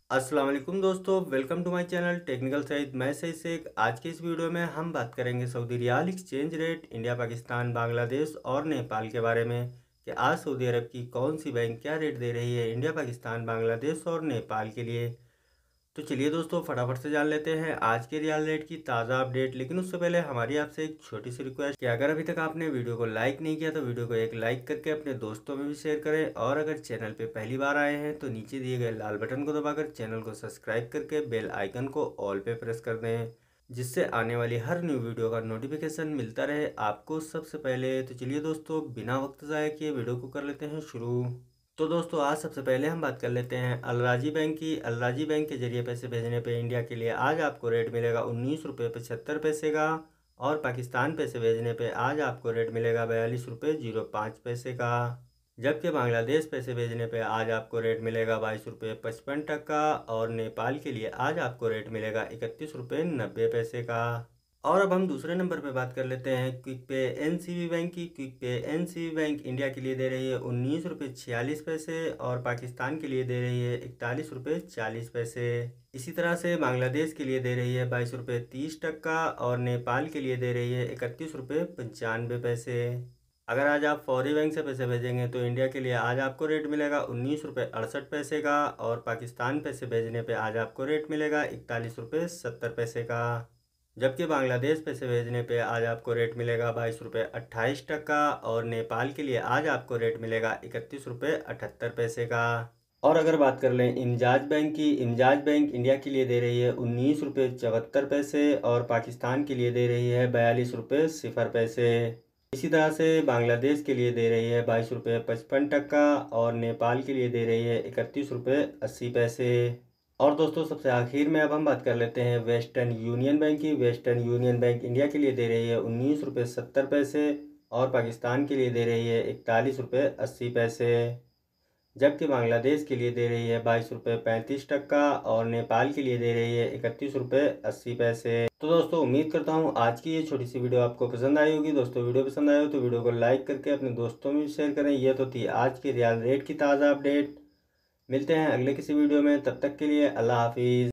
अस्सलाम वालेकुम दोस्तों, welcome to my channel technical Saeed. मैं सईद शेख। आज के इस वीडियो में हम बात करेंगे Saudi riyal exchange rate, India, Pakistan, Bangladesh और नेपाल के बारे में कि आज सऊदी अरब की कौन सी बैंक क्या रेट दे रही है इंडिया, पाकिस्तान, बांग्लादेश और नेपाल के लिए। तो चलिए दोस्तों, फटाफट से जान लेते हैं आज के रियाल रेट की ताज़ा अपडेट। लेकिन उससे पहले हमारी आपसे एक छोटी सी रिक्वेस्ट कि अगर अभी तक आपने वीडियो को लाइक नहीं किया तो वीडियो को एक लाइक करके अपने दोस्तों में भी शेयर करें, और अगर चैनल पे पहली बार आए हैं तो नीचे दिए गए लाल बटन को दबाकर चैनल को सब्सक्राइब करके बेल आइकन को ऑल पे प्रेस कर दें, जिससे आने वाली हर न्यू वीडियो का नोटिफिकेशन मिलता रहे आपको सबसे पहले। तो चलिए दोस्तों, बिना वक्त ज़ाया किए वीडियो को कर लेते हैं शुरू। तो दोस्तों, आज सबसे पहले हम बात कर लेते हैं अलराजी बैंक की। अलराजी बैंक के जरिए पैसे भेजने पे इंडिया के लिए आज आपको रेट मिलेगा 19 रुपये 75 पैसे का, और पाकिस्तान पैसे भेजने पे आज आपको रेट मिलेगा 42 रुपये 05 पैसे का। जबकि बांग्लादेश पैसे भेजने पे आज आपको रेट मिलेगा 22 रुपये 55 का, और नेपाल के लिए आज आपको रेट मिलेगा 31 रुपये 90 पैसे का। और अब हम दूसरे नंबर पे बात कर लेते हैं क्विक पे एनसीबी बैंक की। Quick pay NCB bank India के लिए दे रही है 19 रुपये 46 पैसे, और पाकिस्तान के लिए दे रही है 41 रुपये 40 पैसे। इसी तरह से बांग्लादेश के लिए दे रही है 22 रुपये 30 और नेपाल के लिए दे रही है 31 रुपये 95 पैसे। अगर आज आप फौरी बैंक से पैसे भेजेंगे तो इंडिया के लिए आज आपको रेट मिलेगा 19 रुपये 68 पैसे का, और पाकिस्तान पैसे भेजने पे आज आपको रेट मिलेगा 41 रुपये 70 पैसे का। जबकि बांग्लादेश पैसे भेजने पे आज आपको रेट मिलेगा 22 रुपये 28, और नेपाल के लिए आज आपको रेट मिलेगा 31 रुपये 78 पैसे का। और अगर बात कर लें इमजाज बैंक की, इमजाज बैंक इंडिया के लिए दे रही है 19 रुपये 74 पैसे, और पाकिस्तान के लिए दे रही है 42 रुपये 0 पैसे। इसी तरह से बांग्लादेश के लिए दे रही है 22 रुपये 55, और नेपाल के लिए दे रही है 31 रुपये 80 पैसे। और दोस्तों, सबसे आखिर में अब हम बात कर लेते हैं वेस्टर्न यूनियन बैंक की। वेस्टर्न यूनियन बैंक इंडिया के लिए दे रही है 19 रुपये 70 पैसे, और पाकिस्तान के लिए दे रही है 41 रुपये 80 पैसे। जबकि बांग्लादेश के लिए दे रही है 22 रुपये 35, और नेपाल के लिए दे रही है 31 रुपये 80 पैसे। तो दोस्तों, उम्मीद करता हूँ आज की ये छोटी सी वीडियो आपको पसंद आई होगी। दोस्तों, वीडियो पसंद आए हो तो वीडियो को लाइक करके अपने दोस्तों में भी शेयर करें। यह तो थी आज की रियाल रेट की ताज़ा अपडेट। मिलते हैं अगले किसी वीडियो में, तब तक के लिए अल्लाह हाफिज़।